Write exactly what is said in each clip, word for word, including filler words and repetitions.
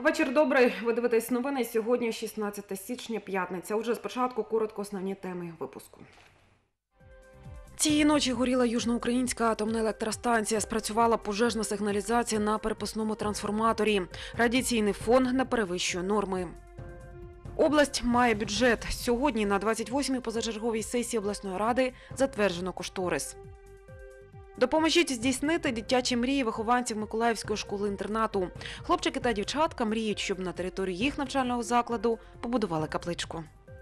Вечір добрий. Ви дивитесь новини. Сьогодні шістнадцяте січня, п'ятниця. Отже, спочатку коротко основні теми випуску. Цієї ночі горіла Южноукраїнська атомна електростанція. Спрацювала пожежна сигналізація на перепусному трансформаторі. Радіаційний фон не перевищує норми. Область має бюджет. Сьогодні на двадцять восьмій позачерговій сесії обласної ради затверджено кошторис. Допоможіть здійснити дитячі мрії вихованців Миколаївської школи-інтернату. Хлопчики та дівчатка мріють, щоб на території їх навчального закладу побудували капличку.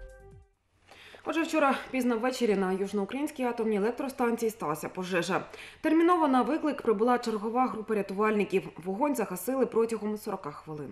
Отже, вчора пізно ввечері на Южноукраїнській атомній електростанції сталася пожежа. Терміново на виклик прибула чергова група рятувальників. Вогонь загасили протягом сорока хвилин.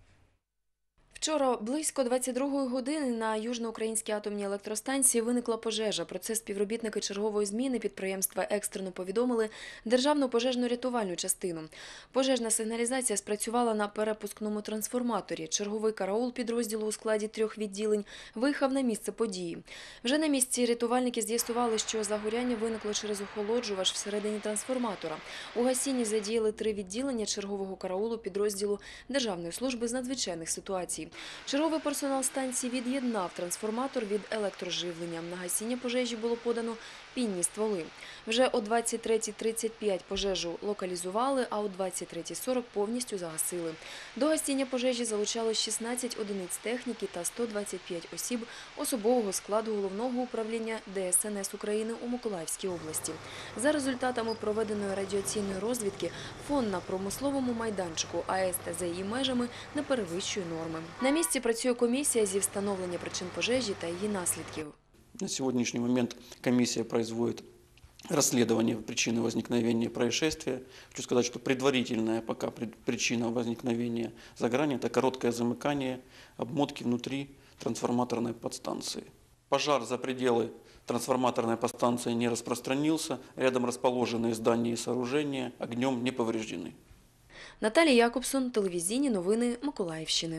Вчора близько двадцять другої години на Южноукраїнській атомній електростанції виникла пожежа. Про це співробітники чергової зміни підприємства екстрено повідомили Державну пожежно-рятувальну частину. Пожежна сигналізація спрацювала на перепускному трансформаторі. Черговий караул підрозділу у складі трьох відділень виїхав на місце події. Вже на місці рятувальники з'ясували, що загоряння виникло через охолоджувач всередині трансформатора. У гасінні задіяли три відділення чергового караулу підрозділу Державної служби з надзвичайних ситуацій. Черговий персонал станції від'єднав трансформатор від електроживлення. На гасіння пожежі було подано пінні стволи. Вже о двадцять третій тридцять п'ять пожежу локалізували, а о двадцять третій сорок повністю загасили. До гасіння пожежі залучалось шістнадцять одиниць техніки та сто двадцять п'ять осіб особового складу Головного управління Де Ес Ен Ес України у Миколаївській області. За результатами проведеної радіаційної розвідки, фон на промисловому майданчику А Е С та за її межами не перевищує норми. На місці працює комісія зі встановлення причин пожежі та її наслідків. На сегодняшний момент комиссия производит расследование причины возникновения происшествия. Хочу сказать, что предварительная пока причина возникновения загорания – это короткое замыкание обмотки внутри трансформаторной подстанции. Пожар за пределы трансформаторной подстанции не распространился, рядом расположенные здания и сооружения огнем не повреждены. Наталія Якобсон, телевізійні новини Миколаївщини.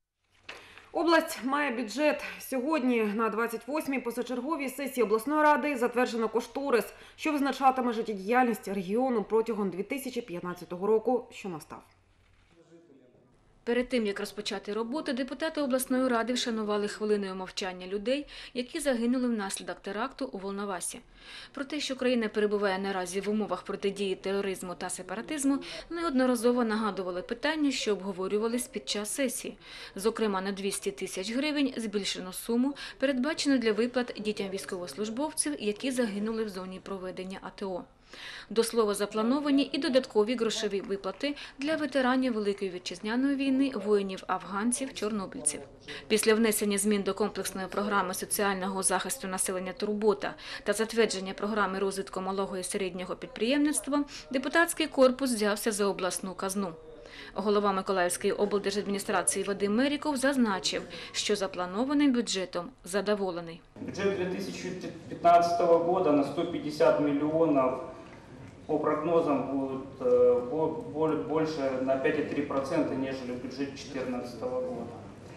Область має бюджет. Сьогодні на двадцять восьмій позачерговій сесії обласної ради затверджено кошторис, що визначатиме життєдіяльність регіону протягом дві тисячі п'ятнадцятого року, що настав. Перед тим, як розпочати роботу, депутати обласної ради вшанували хвилиною мовчання людей, які загинули внаслідок теракту у Волновасі. Про те, що країна перебуває наразі в умовах протидії тероризму та сепаратизму, неодноразово нагадували питання, що обговорювались під час сесії. Зокрема, на двісті тисяч гривень збільшено суму, передбачену для виплат дітям військовослужбовців, які загинули в зоні проведення А Те О. До слова, заплановані і додаткові грошові виплати для ветеранів Великої Вітчизняної війни, воїнів-афганців, чорнобильців. Після внесення змін до комплексної програми соціального захисту населення «Турбота» та затвердження програми розвитку малого і середнього підприємництва, депутатський корпус взявся за обласну казну. Голова Миколаївської облдержадміністрації Вадим Меріков зазначив, що запланованим бюджетом задоволений. Бюджет две тысячи пятнадцатого года на сто пятьдесят миллионов, по прогнозам, будет больше на пять целых три десятых процента, нежели в бюджете две тысячи четырнадцатого года.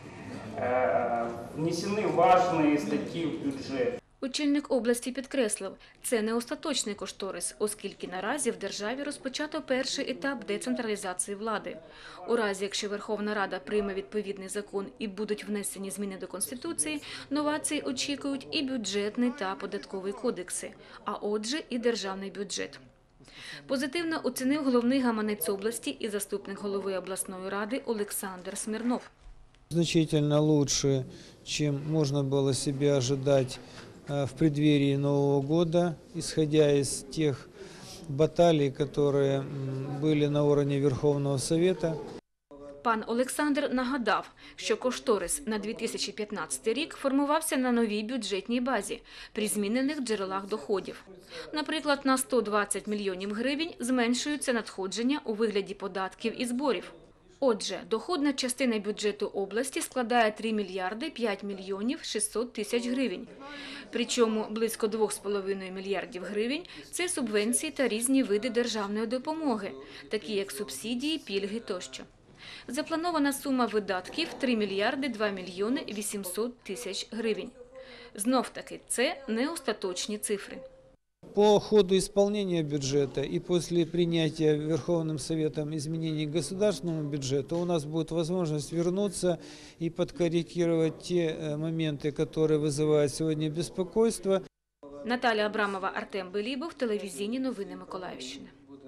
Внесены важные статьи в бюджет. Очільник області підкреслив, це не остаточний кошторис, оскільки наразі в державі розпочато перший етап децентралізації влади. У разі, якщо Верховна Рада прийме відповідний закон і будуть внесені зміни до Конституції, новації очікують і бюджетний та податковий кодекси, а отже і державний бюджет. Позитивно оцінив головний гаманець області і заступник голови обласної ради Олександр Смірнов. Значительно лучше, чем можно было себе ожидать в преддверии Нового года, исходя из тех баталий, которые были на уровне Верховного Совета. Пан Олександр нагадав, що кошторис на дві тисячі п'ятнадцятий рік формувався на новій бюджетній базі при змінених джерелах доходів. Наприклад, на сто двадцять мільйонів гривень зменшуються надходження у вигляді податків і зборів. Отже, доходна частина бюджету області складає три мільярди п'ять мільйонів шістсот тисяч гривень. Причому близько двох з половиною мільярдів гривень – це субвенції та різні види державної допомоги, такі як субсидії, пільги тощо. Запланована сума видатків – три мільярди два мільйони вісімсот тисяч гривень. Знов-таки, це не остаточні цифри. По ходу исполнения бюджета и после принятия Верховным Советом изменений к государственному бюджету у нас будет возможность вернуться и подкорректировать те э, моменты, которые вызывают сегодня беспокойство. Наталя Абрамова, Артем Белібов, телевізійні новини Миколаївщини.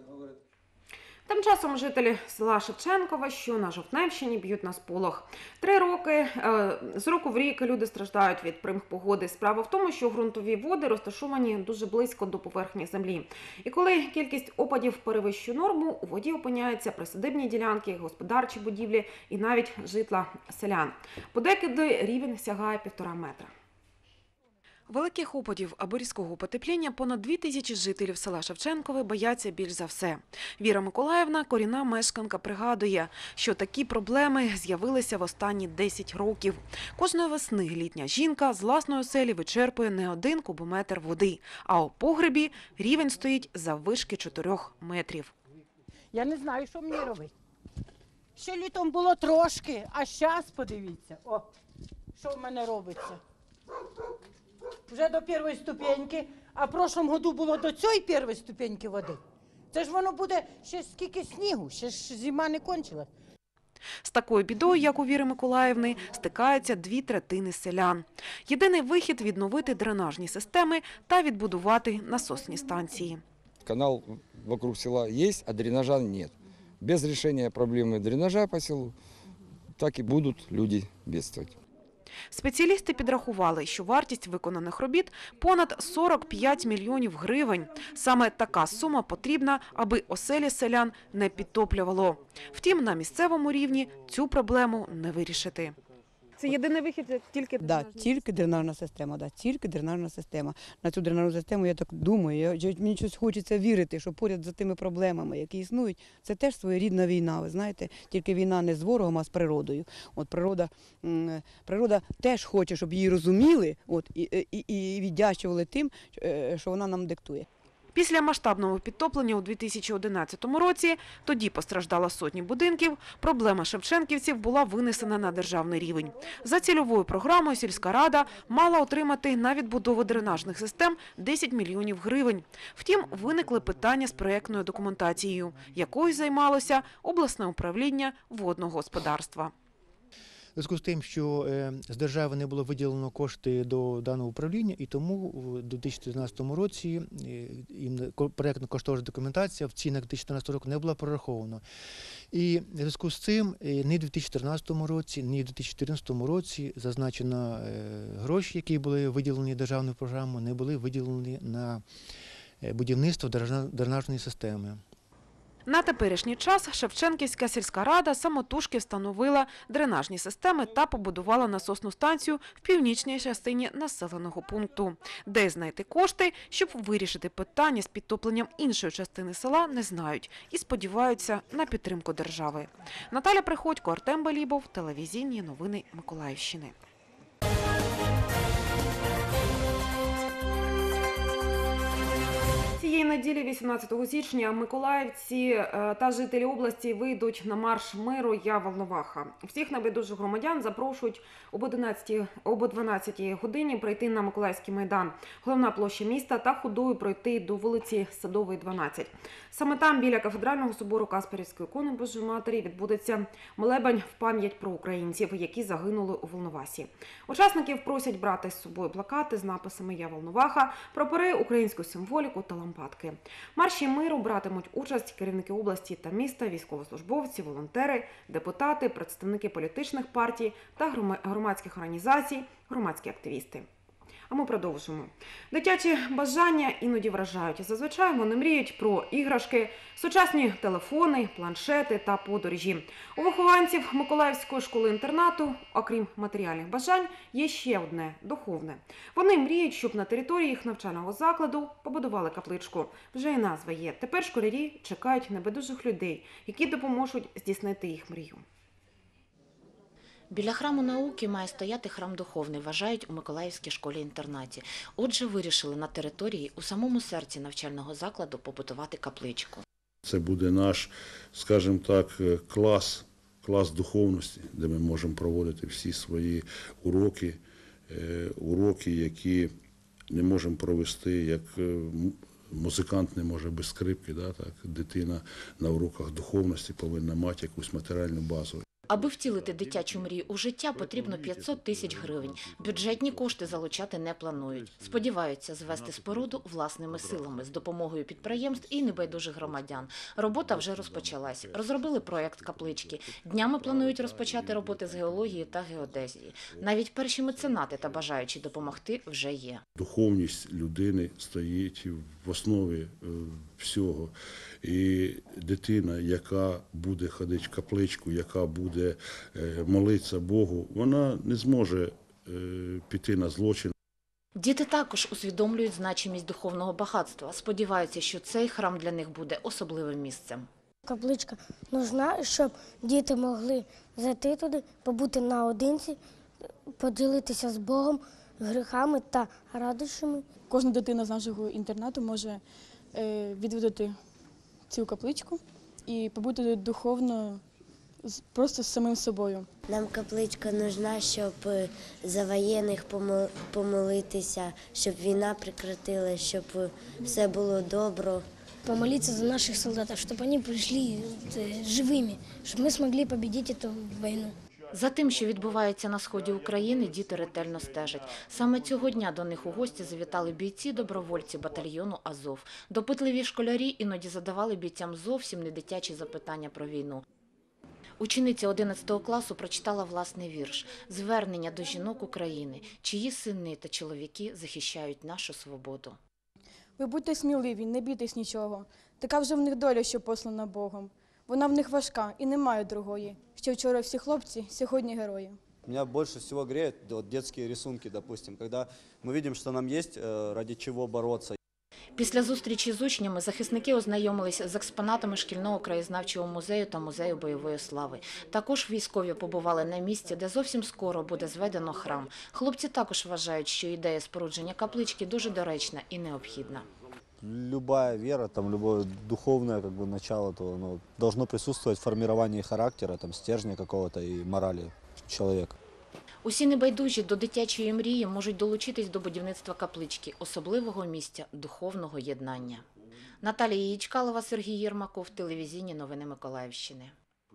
Тим часом жителі села Шевченкове, що на Жовтневщині, б'ють на сполох. Три роки, е, з року в рік люди страждають від примх погоди. Справа в тому, що ґрунтові води розташовані дуже близько до поверхні землі. І коли кількість опадів перевищує норму, у воді опиняються присадибні ділянки, господарчі будівлі і навіть житла селян. Подекуди рівень сягає півтора метра. Великих опадів або різкого потепління понад дві тисячі жителів села Шевченкове бояться більш за все. Віра Миколаївна, корінна мешканка, пригадує, що такі проблеми з'явилися в останні десять років. Кожної весни літня жінка з власної оселі вичерпує не один кубометр води, а у погребі рівень стоїть заввишки чотирьох метрів. Я не знаю, що мені робити. Ще літом було трошки, а зараз подивіться, о, що в мене робиться. Вже до першої ступеньки, а в прошлому году було до цієї першої ступеньки води. Це ж воно буде ще скільки снігу, ще ж зима не кончилась. З такою бідою, як у Віри Миколаївни, стикаються дві третини селян. Єдиний вихід – відновити дренажні системи та відбудувати насосні станції. Канал вокруг села есть, а дренажа нет. Без решения проблемы дренажа по селу так и будут люди бедствовать. Спеціалісти підрахували, що вартість виконаних робіт – понад сорок п'ять мільйонів гривень. Саме така сума потрібна, аби оселі селян не підтоплювало. Втім, на місцевому рівні цю проблему не вирішити. Це єдиний вихід тільки Да, тільки дренажна система, да, тільки дренажна система. На цю дренажну систему я так думаю, я, я, мені щось хочеться вірити, що поряд за тими проблемами, які існують, це теж своєрідна війна, ви знаєте, тільки війна не з ворогом, а з природою. От природа, м, природа теж хоче, щоб її розуміли, от, і, і, і віддячували тим, що вона нам диктує. Після масштабного підтоплення у дві тисячі одинадцятому році, тоді постраждала сотні будинків, проблема шевченківців була винесена на державний рівень. За цільовою програмою сільська рада мала отримати на відбудову дренажних систем десять мільйонів гривень. Втім, виникли питання з проєктною документацією, якою займалося обласне управління водного господарства. У зв'язку з тим, що з держави не було виділено кошти до даного управління, і тому у дві тисячі чотирнадцятому році проєктно-кошторисна документація в цінах дві тисячі чотирнадцятого року не була прорахована. І в зв'язку з цим ні в дві тисячі чотирнадцятому році, ні в дві тисячі чотирнадцятому році зазначено гроші, які були виділені державною програмою, не були виділені на будівництво дренажної системи. На теперішній час Шевченківська сільська рада самотужки встановила дренажні системи та побудувала насосну станцію в північній частині населеного пункту. Де знайти кошти, щоб вирішити питання з підтопленням іншої частини села, не знають і сподіваються на підтримку держави. Наталя Приходько, Артем Белібов, телевізійні новини Миколаївщини. Цієї неділі, вісімнадцятого січня, миколаївці та жителі області вийдуть на марш миру «Я Волноваха». Всіх небайдужих громадян запрошують об дванадцятій годині прийти на Миколаївський майдан, головна площа міста, та ходою пройти до вулиці Садової, дванадцять. Саме там, біля кафедрального собору Каспарівської ікони Божої Матері, відбудеться молебень в пам'ять про українців, які загинули у Волновасі. Учасників просять брати з собою плакати з написами «Я Волноваха», прапори, українську символіку та лампадки. В марші миру братимуть участь керівники області та міста, військовослужбовці, волонтери, депутати, представники політичних партій та громадських організацій, громадські активісти. А ми продовжимо. Дитячі бажання іноді вражають. Зазвичай вони мріють про іграшки, сучасні телефони, планшети та подорожі. У вихованців Миколаївської школи-інтернату, окрім матеріальних бажань, є ще одне – духовне. Вони мріють, щоб на території їх навчального закладу побудували капличку. Вже і назва є. Тепер школярі чекають небайдужих людей, які допоможуть здійснити їх мрію. Біля храму науки має стояти храм духовний, вважають у Миколаївській школі-інтернаті. Отже, вирішили на території, у самому серці навчального закладу побудувати капличку. Це буде наш, скажімо так, клас, клас духовності, де ми можемо проводити всі свої уроки, уроки, які не можемо провести як музикант не може без скрипки, да, так, дитина на уроках духовності повинна мати якусь матеріальну базу. Аби втілити дитячу мрію у життя, потрібно п'ятсот тисяч гривень. Бюджетні кошти залучати не планують. Сподіваються звести споруду власними силами з допомогою підприємств і небайдужих громадян. Робота вже розпочалась. Розробили проєкт каплички. Днями планують розпочати роботи з геології та геодезії. Навіть перші меценати та бажаючі допомогти вже є. Духовність людини стоїть в основі всього. І дитина, яка буде ходити в капличку, яка буде молитися Богу, вона не зможе піти на злочин. Діти також усвідомлюють значимість духовного багатства. Сподіваються, що цей храм для них буде особливим місцем. Капличка нужна, щоб діти могли зайти туди, побути наодинці, поділитися з Богом гріхами та радощами. Кожна дитина з нашого інтернату може відвідати цю капличку і побути духовно просто з самим собою. Нам капличка нужна, щоб за воєнних помолитися, щоб війна прекратилась, щоб все було добре. Помолитися за наших солдатів, щоб вони прийшли живими, щоб ми змогли победити цю війну. За тим, що відбувається на сході України, діти ретельно стежать. Саме цього дня до них у гості завітали бійці-добровольці батальйону «Азов». Допитливі школярі іноді задавали бійцям зовсім не дитячі запитання про війну. Учениця одинадцятого класу прочитала власний вірш «Звернення до жінок України, чиї сини та чоловіки захищають нашу свободу». Ви будьте сміливі, не бійтесь нічого. Така вже в них доля, що послана Богом. Вона в них важка і немає другої. Що вчора всі хлопці, сьогодні герої. Меня больше всего греют вот детские рисунки, допустим, когда мы видим, что нам есть ради чего бороться. Після зустрічі з учнями захисники ознайомилися з експонатами шкільного краєзнавчого музею та музею бойової слави. Також військові побували на місці, де зовсім скоро буде зведено храм. Хлопці також вважають, що ідея спорудження каплички дуже доречна і необхідна. Любая вера, там, любое духовное как бы, начало, то оно должно присутствовать в формировании характера, там, стержня какого-то и морали человека. Усі небайдужі до дитячої мрії можуть долучитись до будівництва каплички, особливого місця духовного єднання. Наталія Яєчкалова, Сергій Єрмаков, телевізійні новини Миколаївщини.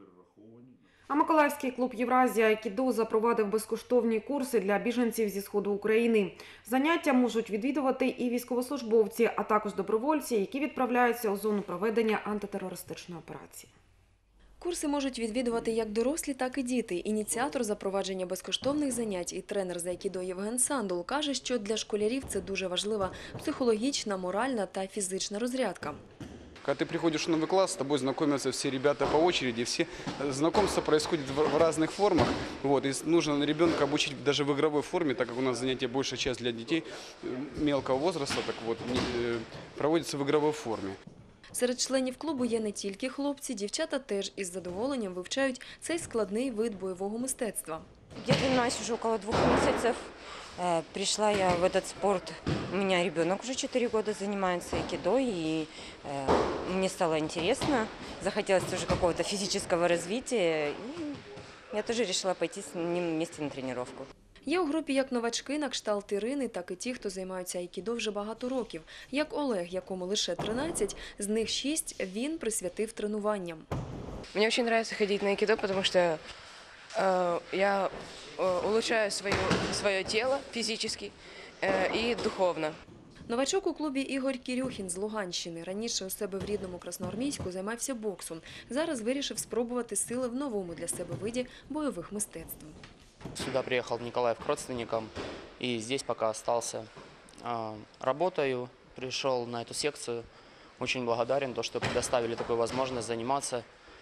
А Миколаївський клуб «Євразія Айкідо» запровадив безкоштовні курси для біженців зі сходу України. Заняття можуть відвідувати і військовослужбовці, а також добровольці, які відправляються у зону проведення антитерористичної операції. Курси можуть відвідувати як дорослі, так і діти. Ініціатор запровадження безкоштовних занять і тренер з айкідо Євген Сандул каже, що для школярів це дуже важлива психологічна, моральна та фізична розрядка. Когда ты приходишь в новый класс, с тобой знакомятся все ребята по очереди, все знакомства происходят в разных формах. Вот, и нужно ребенка обучить даже в игровой форме, так как у нас занятия большая часть для детей мелкого возраста, так вот, проводится в игровой форме. Серед членів клубу є не тільки хлопці, дівчата теж із задоволенням вивчають цей складний вид бойового мистецтва. Я занимаюсь уже около двух месяцев. Пришла я в этот спорт, у меня ребенок уже четыре года занимается айкидо, и мне стало интересно, захотелось тоже какого-то физического развития, и я тоже решила пойти с ним вместе на тренировку. Є у групі як новачки на кшталт Ірини, так і ті, хто займаються айкідо вже багато років. Як Олег, якому лише тринадцять, з них шість він присвятив тренуванням. Мені дуже подобається ходити на айкідо, тому що э, я э, улучшаю своє, своє тіло фізично э, і духовно. Новачок у клубі Ігор Кірюхін з Луганщини. Раніше у себе в рідному Красноармійську займався боксом. Зараз вирішив спробувати сили в новому для себе виді бойових мистецтв. Сюда приехал в Николаев к родственникам и здесь пока остался. Работаю, пришел на эту секцию. Очень благодарен, то, что предоставили такую возможность заниматься.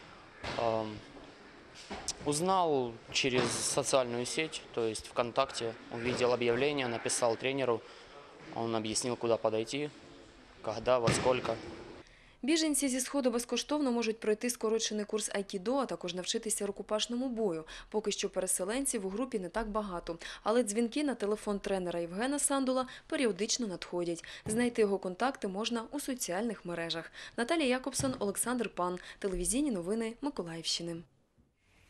Узнал через социальную сеть, то есть ВКонтакте, увидел объявление, написал тренеру. Он объяснил, куда подойти, когда, во сколько. Біженці зі Сходу безкоштовно можуть пройти скорочений курс айкідо, а також навчитися рукопашному бою. Поки що переселенців у групі не так багато, але дзвінки на телефон тренера Євгена Сандула періодично надходять. Знайти його контакти можна у соціальних мережах. Наталія Якобсон, Олександр Пан, телевізійні новини Миколаївщини.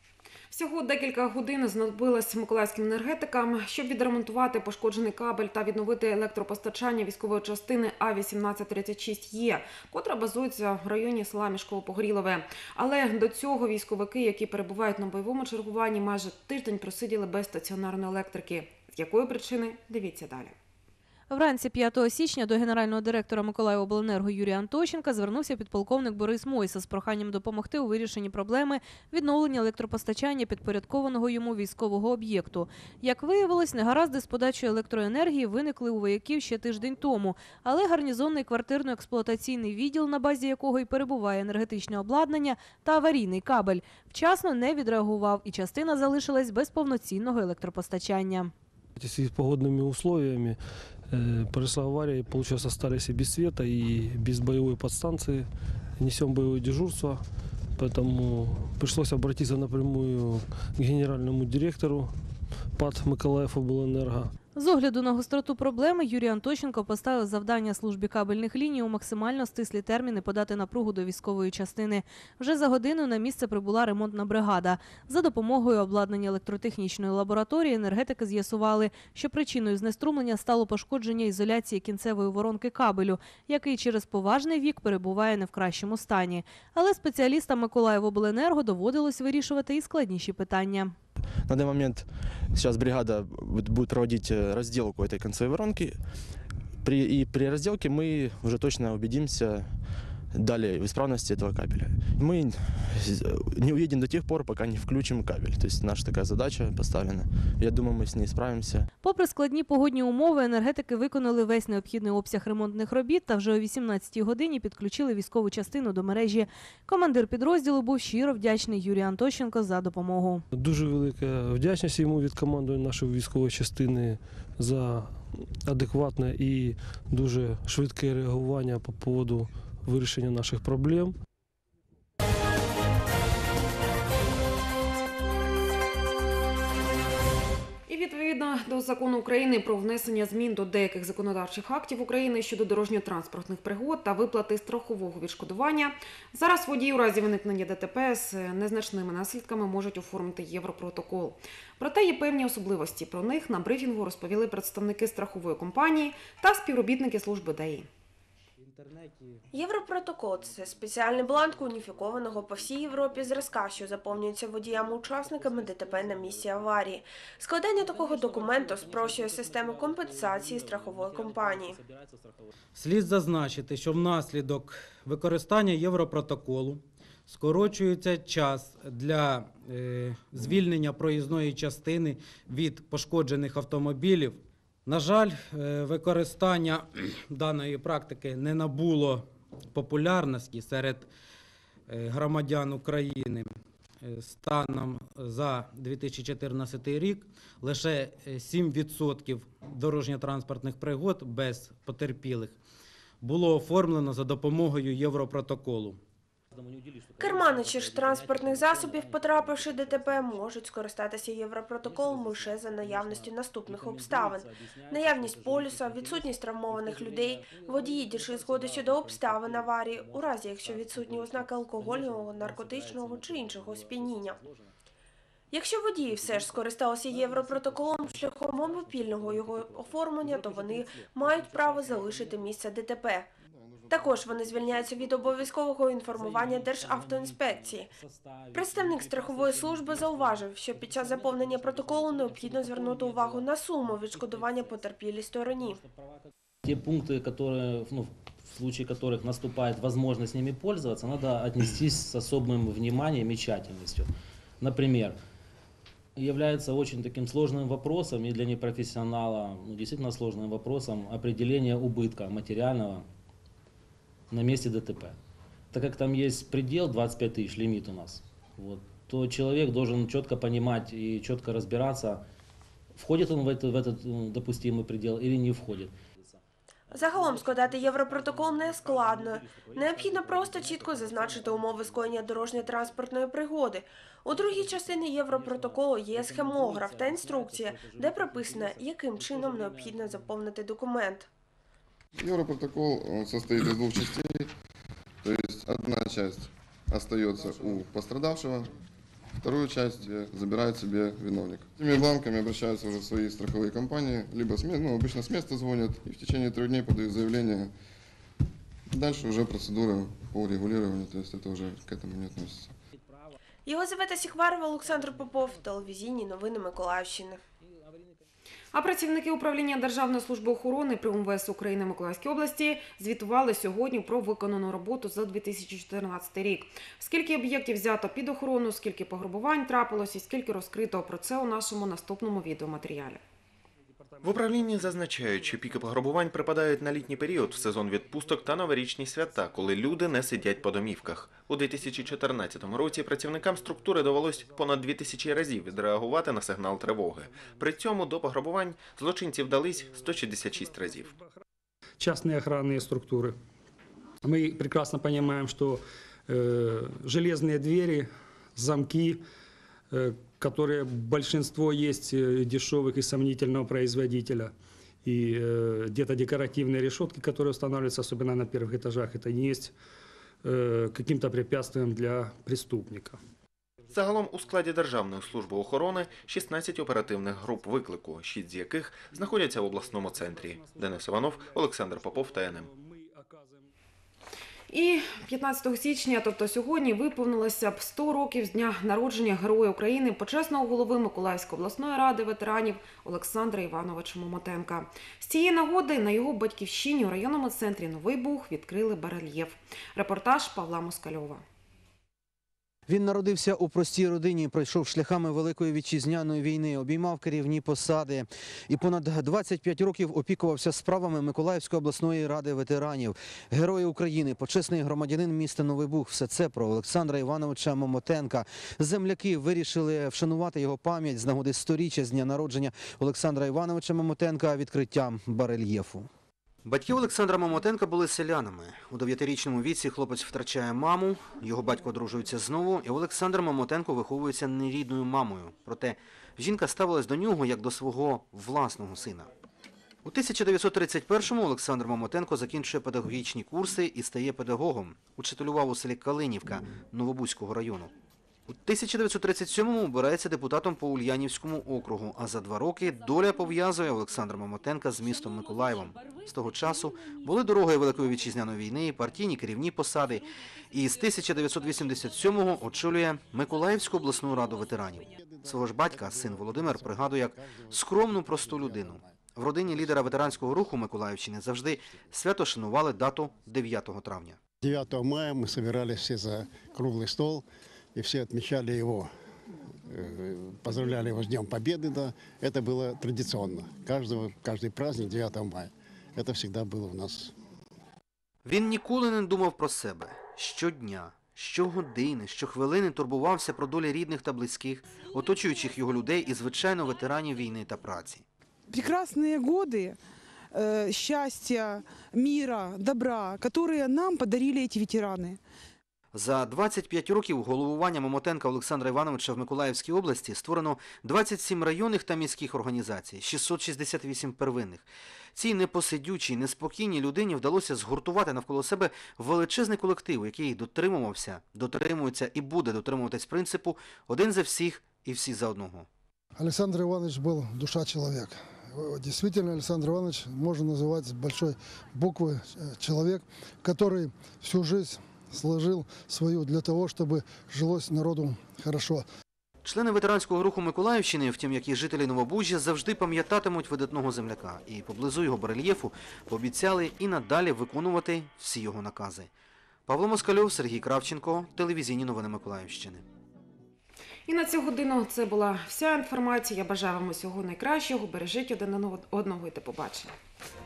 Всього декілька годин знадобилось миколаївським енергетикам, щоб відремонтувати пошкоджений кабель та відновити електропостачання військової частини А вісімнадцять тридцять шість Є, котра базується в районі села Мішково-Погорілове. Але до цього військовики, які перебувають на бойовому чергуванні, майже тиждень просиділи без стаціонарної електрики. З якої причини – дивіться далі. Вранці п'ятого січня до генерального директора Миколаївобленерго Юрія Антощенка звернувся підполковник Борис Мойса з проханням допомогти у вирішенні проблеми відновлення електропостачання підпорядкованого йому військового об'єкту. Як виявилось, негаразди з подачою електроенергії виникли у вояків ще тиждень тому, але гарнізонний квартирно-експлуатаційний відділ, на базі якого і перебуває енергетичне обладнання та аварійний кабель, вчасно не відреагував і частина залишилась без повноцінного електропостачання. В связи с погодными условиями э, произошла авария, и получилось остались и без света, и без боевой подстанции. Несем боевое дежурство, поэтому пришлось обратиться напрямую к генеральному директору ПАТ Миколаївобленерго. З огляду на гостроту проблеми Юрій Антощенко поставив завдання службі кабельних ліній у максимально стислі терміни подати напругу до військової частини. Вже за годину на місце прибула ремонтна бригада. За допомогою обладнання електротехнічної лабораторії енергетики з'ясували, що причиною знеструмлення стало пошкодження ізоляції кінцевої воронки кабелю, який через поважний вік перебуває не в кращому стані. Але спеціалістам Миколаївобленерго доводилось вирішувати і складніші питання. На данный момент сейчас бригада будет проводить разделку этой концевой воронки. При, и при разделке мы уже точно убедимся далее в исправности этого кабеля. Мы не уедем до тех пор, пока не включим кабель. То есть наша такая задача поставлена. Я думаю, мы с ней справимся. Попри складні погодні умови, енергетики виконали весь необхідний обсяг ремонтних робіт та вже о вісімнадцятій годині підключили військову частину до мережі. Командир підрозділу був щиро вдячний Юрію Антощенко за допомогу. Дуже велика вдячність йому від командування нашої військової частини за адекватне і дуже швидке реагування по поводу вирішення наших проблем. І відповідно до закону України про внесення змін до деяких законодавчих актів України щодо дорожньо-транспортних пригод та виплати страхового відшкодування, зараз водії у разі виникнення ДТП з незначними наслідками можуть оформити Європротокол. Проте є певні особливості. Про них на брифінгу розповіли представники страхової компанії та співробітники служби ДАІ. Європротокол – це спеціальний бланк уніфікованого по всій Європі зразка, що заповнюється водіями-учасниками ДТП на місці аварії. Складання такого документу спрощує систему компенсації страхової компанії. Слід зазначити, що внаслідок використання Європротоколу скорочується час для е, звільнення проїзної частини від пошкоджених автомобілів. На жаль, використання даної практики не набуло популярності серед громадян України. Станом за дві тисячі чотирнадцятий рік лише сім відсотків дорожньо-транспортних пригод без потерпілих було оформлено за допомогою Європротоколу. Керманичі ж транспортних засобів, потрапивши в ДТП, можуть скористатися Європротоколом лише за наявністю наступних обставин. Наявність полюса, відсутність травмованих людей, водії дійшли згоди щодо обставин аварії, у разі якщо відсутні ознаки алкогольного, наркотичного чи іншого сп'яніння. Якщо водії все ж скористалися Європротоколом шляхом мобільного його оформлення, то вони мають право залишити місце ДТП. Також вони звільняються від обов'язкового інформування Державтоінспекції. Представник страхової служби зауважив, що під час заповнення протоколу необхідно звернути увагу на суму відшкодування потерпілій стороні. Ті пункти, які, ну, в случае которых наступает возможность ними пользоваться, надо отнестись с особым вниманием и тщательностью. Например, является очень таким сложным вопросом и для непрофессионала, ну, действительно сложным вопросом определения убытка материального на месте ДТП. Так как там есть предел двадцать пять тысяч, лимит у нас, вот, то человек должен четко понимать и четко разбираться, входит он в этот, в этот допустимый предел или не входит. Загалом складати Європротокол не складно. Необхідно просто чітко зазначити умови скоєння дорожньо-транспортної пригоди. У другій частині Європротоколу є схемограф та інструкція, де прописано, яким чином необхідно заповнити документ. Европротокол состоит из двух частей, то есть одна часть остается у пострадавшего, Вторую часть забирает себе виновник. С этими бланками обращаются уже свои страховые компании, либо с, ну, обычно с места звонят и в течение трех дней подают заявление. Дальше уже процедура по урегулированию, то есть это уже к этому не относится. Єлизавета Сіхварова, Олександр Попов, телевізійні новини Миколаївщини. А працівники управління Державної служби охорони при УМВС України Миколаївській області звітували сьогодні про виконану роботу за дві тисячі чотирнадцятий рік. Скільки об'єктів взято під охорону, скільки пограбувань трапилось і скільки розкрито, про це у нашому наступному відеоматеріалі. В управлінні зазначають, що піки пограбувань припадають на літній період, в сезон відпусток та новорічні свята, коли люди не сидять по домівках. У дві тисячі чотирнадцятому році працівникам структури довелось понад дві тисячі разів відреагувати на сигнал тривоги. При цьому до пограбувань злочинці вдались сто шістдесят шість разів. Частные охранные структуры. Мы прекрасно понимаем, что э, железные двери, замки, э, которые большинство есть дешевых и сомнительного производителя, и э, где-то декоративные решетки, которые устанавливаются, особенно на первых этажах, это не есть э, каким-то препятствием для преступника. Загалом у складі Державної служби охорони шістнадцять оперативних груп виклику, шість з яких знаходяться в обласному центрі. Денис Іванов, Олександр Попов, Т Н М. І п'ятнадцятого січня, тобто сьогодні, виповнилося б сто років з дня народження Героя України, почесного голови Миколаївської обласної ради ветеранів Олександра Івановича Момотенка. З цієї нагоди на його батьківщині у районному центрі Новий Буг відкрили барельєф. Репортаж Павла Москальова. Він народився у простій родині, пройшов шляхами Великої Вітчизняної війни, обіймав керівні посади і понад двадцять п'ять років опікувався справами Миколаївської обласної ради ветеранів. Герой України, почесний громадянин міста Новий Буг. Все це про Олександра Івановича Момотенка. Земляки вирішили вшанувати його пам'ять з нагоди сторіччя з дня народження Олександра Івановича Момотенка відкриттям барельєфу. Батьки Олександра Момотенка були селянами. У дев'ятирічному віці хлопець втрачає маму, його батько одружується знову, і Олександр Момотенко виховується нерідною мамою. Проте жінка ставилась до нього як до свого власного сина. У тисяча дев'ятсот тридцять першому Олександр Момотенко закінчує педагогічні курси і стає педагогом. Учителював у селі Калинівка Новобузького району. У тисяча дев'ятсот тридцять сьомому обирається депутатом по Ульянівському округу, а за два роки доля пов'язує Олександра Момотенка з містом Миколаєвом. З того часу були дороги Великої Вітчизняної війни, партійні керівні посади. І з тисяча дев'ятсот вісімдесят сьомого очолює Миколаївську обласну раду ветеранів. Свого ж батька син Володимир пригадує як скромну, просту людину. В родині лідера ветеранського руху Миколаївщини завжди свято шанували дату дев'ятого травня. дев'ятого мая ми збиралися всі за круглий стол. И все отмечали его, поздравляли его с Днем Победы. Да. Это было традиционно. Каждого, каждый праздник дев'ятого мая. Это всегда было у нас. Він ніколи не думав про себе. Щодня, щогодини, щохвилини турбувався про долі рідних та близьких, оточуючих його людей і, звичайно, ветеранів війни та праці. Прекрасные годы э, счастья, мира, добра, которые нам подарили эти ветераны. За двадцять п'ять років головування Момотенка Олександра Івановича в Миколаївській області створено двадцять сім районних та міських організацій, шістсот шістдесят вісім первинних. Цій непосидючій, неспокійній людині вдалося згуртувати навколо себе величезний колектив, який дотримувався, дотримується і буде дотримуватись принципу «один за всіх і всі за одного». Александр Иванович был душа человека. Действительно, Александр Иванович можно называть с большой буквы человек, который всю жизнь сложил свою для того, щоб жилось народу хорошо. Члени ветеранського руху Миколаївщини, втім, як і жителі Новобужжя, завжди пам'ятатимуть видатного земляка. І поблизу його барельєфу пообіцяли і надалі виконувати всі його накази. Павло Москальов, Сергій Кравченко, телевізійні новини Миколаївщини. І на цю годину це була вся інформація. Я бажаю вам усього найкращого. Бережіть один одного і до побачення.